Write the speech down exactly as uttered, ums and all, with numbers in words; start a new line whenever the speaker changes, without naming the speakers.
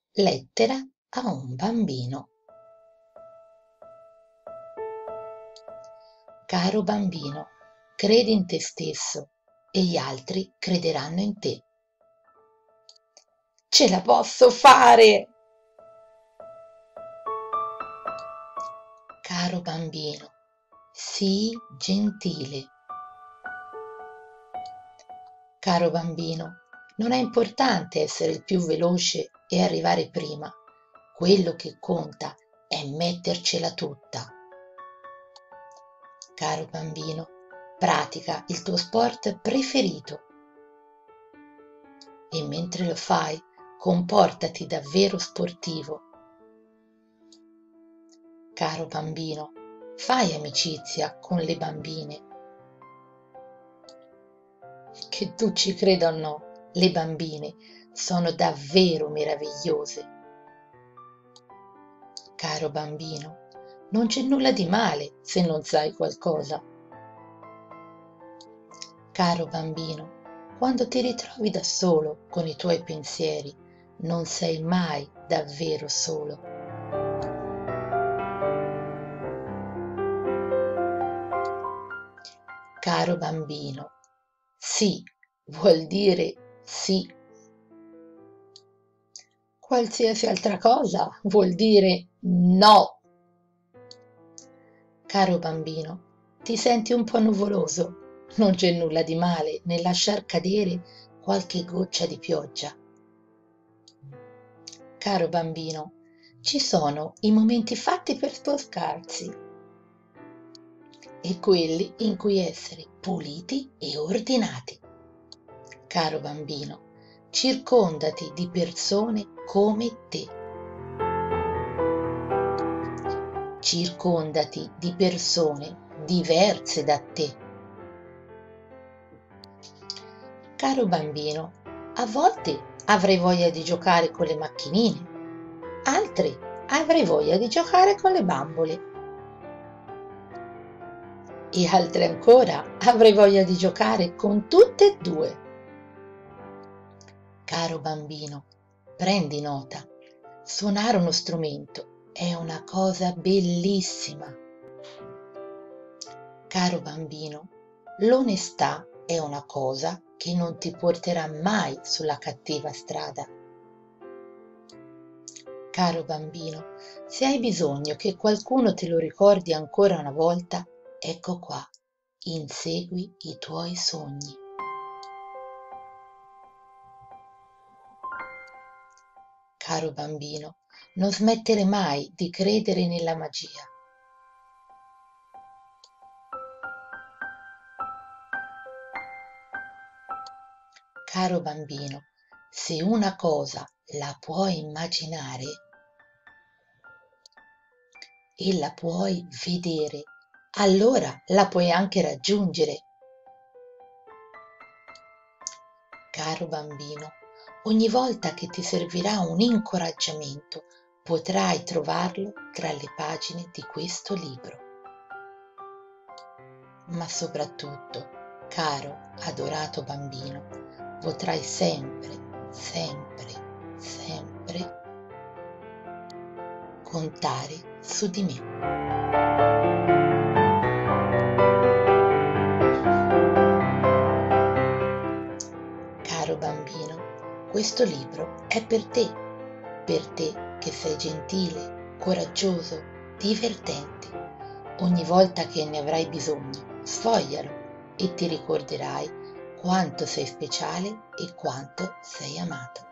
Lettera a un bambino. Caro bambino, credi in te stesso e gli altri crederanno in te. Ce la posso fare! Caro bambino, sii gentile. Caro bambino, non è importante essere il più veloce e arrivare prima. Quello che conta è mettercela tutta. Caro bambino, pratica il tuo sport preferito e mentre lo fai, comportati davvero sportivo. Caro bambino, fai amicizia con le bambine. Che tu ci creda o no, le bambine sono davvero meravigliose. Caro bambino, non c'è nulla di male se non sai qualcosa. Caro bambino, quando ti ritrovi da solo con i tuoi pensieri, non sei mai davvero solo. Caro bambino, sì vuol dire sì. Qualsiasi altra cosa vuol dire no. Caro bambino, ti senti un po' nuvoloso? Non c'è nulla di male nel lasciar cadere qualche goccia di pioggia. Caro bambino, ci sono i momenti fatti per sporcarsi e quelli in cui essere puliti e ordinati. Caro bambino, circondati di persone come te. Circondati di persone diverse da te. Caro bambino, a volte avrei voglia di giocare con le macchinine, altri avrei voglia di giocare con le bambole e altre ancora avrei voglia di giocare con tutte e due. Caro bambino, prendi nota, suonare uno strumento è una cosa bellissima. Caro bambino, l'onestà è una cosa che non ti porterà mai sulla cattiva strada. Caro bambino, se hai bisogno che qualcuno te lo ricordi ancora una volta, ecco qua, insegui i tuoi sogni. Caro bambino, non smettere mai di credere nella magia. Caro bambino, se una cosa la puoi immaginare e la puoi vedere, allora la puoi anche raggiungere. Caro bambino, ogni volta che ti servirà un incoraggiamento, potrai trovarlo tra le pagine di questo libro. Ma soprattutto, caro, adorato bambino, potrai sempre, sempre, sempre contare su di me. Caro bambino, questo libro è per te, per te che sei gentile, coraggioso, divertente. Ogni volta che ne avrai bisogno, sfoglialo e ti ricorderai quanto sei speciale e quanto sei amato.